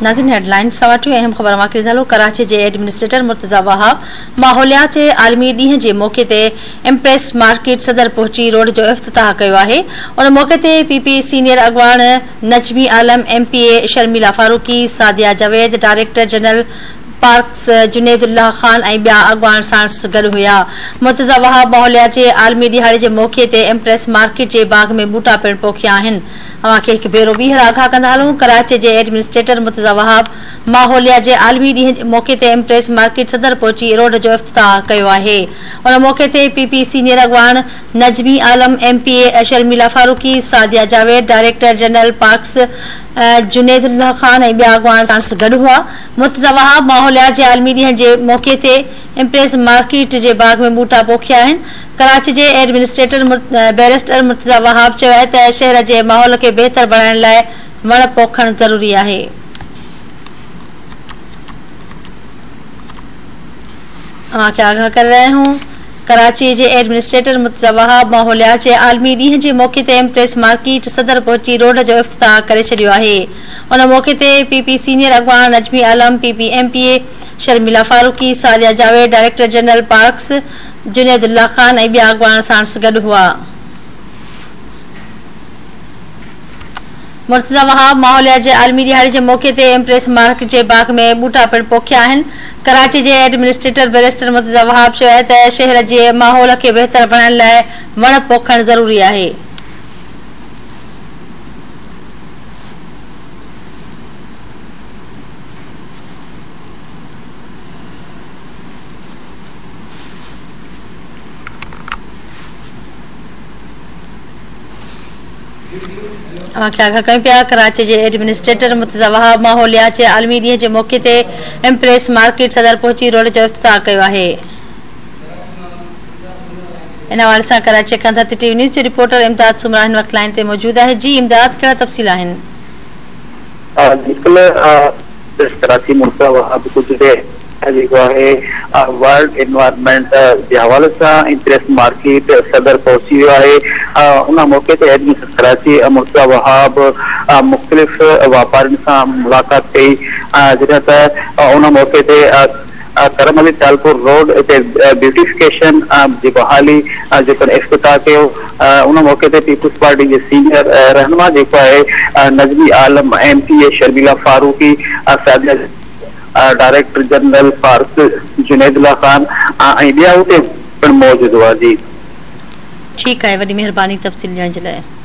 नाज़रीन हेडलाइंस सवाटियो अहम ख़बर मां किरदालो कराची के एडमिनिस्ट्रेटर मुर्तज़ा वहाब माहौलियात जे आलमी ॾींहं जे मौके ते इम्प्रेस मार्केट सदर पहुची रोड जो इफ्तिताह कयो आहे। उन मौके ते पीपी सीनियर अगवान Najmi Alam MPA Sharmila Farooqui Sadia Javed director general parks Junaidullah Khan ऐं ॿिया अगवान साण गॾु हुआ। मुर्तज़ा वहाब माहौलियात जे आलमी ॾिहाड़े जे मौके ते इम्प्रेस मार्केट जे बाग में बूटा पिण पोखिया आहिनि। अवां खे हिकु भेरो ॿीहर आगाह कंदा हलूं। कराची जे एडमिनिस्ट्रेटर मुर्तज़ा वहाब माहौलियात जे आलमी ॾींहं जे मौके ते इम्प्रेस मार्केट सदर पहुची रोड जो इफ्तिताह कयो आहे। उन मौके ते पीपी सीनियर अगवान Najmi Alam MPA Sharmila Farooqui Sadia Javed director general parks Junaidullah Khan ऐं ॿिया अगवान सां गॾु हुआ। मुर्तज़ा वहाब माहौलियात जे आलमी ॾींहं जे मौके ते इम्प्रेस मार्केट जे बाग में बूटा पोखिया आहिनि। कराची जे एडमिनिस्ट्रेटर बैरिस्टर मुर्तज़ा वहाब चयो आहे त शहर जे माहौल खे बहितर बणाइण लाइ वण पोखणु ज़रूरी आहे। अवां खे आगाह करे रहिया आहियूं। कराची जे एडमिनिस्ट्रेटर मुर्तज़ा वहाब माहौलियात जे आलमी ॾींहं जे मौके ते इम्प्रेस मार्केट सदर पहुची रोड जो इफ्तिताह करे छॾियो आहे। उन मौके ते पीपी सीनियर अगवान Najmi Alam PP MPA Sharmila Farooqui Sadia Javed director general parks Junaidullah Khan ऐं ॿिया अगवान साण गॾु हुआ। मुर्तज़ा वहाब माहौलियात जे आलमी ॾिहाड़े जे मौके ते इम्प्रेस मार्केट जे बाग में बूटा पिण पोखिया आहिनि। कराची जे एडमिनिस्ट्रेटर बैरिस्टर मुर्तज़ा वहाब चयो आहे त शहर जे माहौल खे बहितर बणाइण लाइ वण पोखणु ज़रूरी आहे। कराची जे एडमिनिस्ट्रेटर मुर्तज़ा वहाब माहौलियात जे आलमी ॾींहं जे मौके ते इम्प्रेस मार्केट सदर पहुची रोड जो इफ्तिताह कयो आहे। इन हवाले सां कराची खां TV न्यूज़ जो रिपोर्टर इमदाद सुमरा हिन वक़्तु लाइन ते मौजूद आहे। जी इमदाद, कहिड़ा तफ़सील आहिनि? कराची मुर्तज़ा वहाब कुझु जेको आहे वर्ल्ड एनवायरनमेंट जे हवाले सां इम्प्रेस मार्केट सदर पहुची वियो आहे। उन मौके ते एडमिनिस्ट्रेटर कराची मुर्तज़ा वहाब मुख़्तलिफ़ वापारियुनि सां मुलाक़ात कई, जॾहिं त उन मौके ते करम अली तालपुर रोड ते ब्यूटिफिकेशन जी बहाली जेको इफ्तिताह कयो। उन मौके ते पीपल्स पार्टी जे सीनियर रहनुमा जेको आहे Najmi Alam MPA Sharmila Farooqui Sadia director general parks Junaidullah Khan ऐं ॿिया हुते पिण मौजूद हुआ। जी ठीकु आहे, वॾी महिरबानी तफ़सील ॾियण जे लाइ।